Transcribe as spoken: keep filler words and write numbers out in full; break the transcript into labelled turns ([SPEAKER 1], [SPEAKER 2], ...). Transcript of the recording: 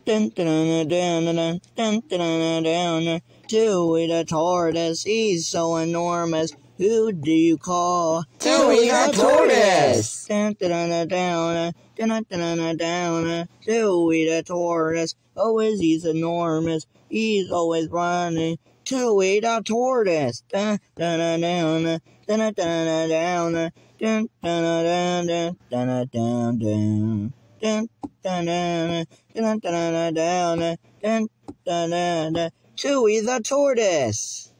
[SPEAKER 1] Dun dun dun dun dun dun dun. Tuey the Tortoise, he's so enormous. Who do you call?
[SPEAKER 2] Tuey the Tortoise!
[SPEAKER 1] Dun dun dun dun dun dun dun. Tuey the Tortoise, always he's enormous. He's always running. Tuey the Tortoise. Dun dun dun dun dun dun dun dun dun dun dun dun dun. Dun dun dun dun dun dun dun dun dun dun. Tuey the Tortoise.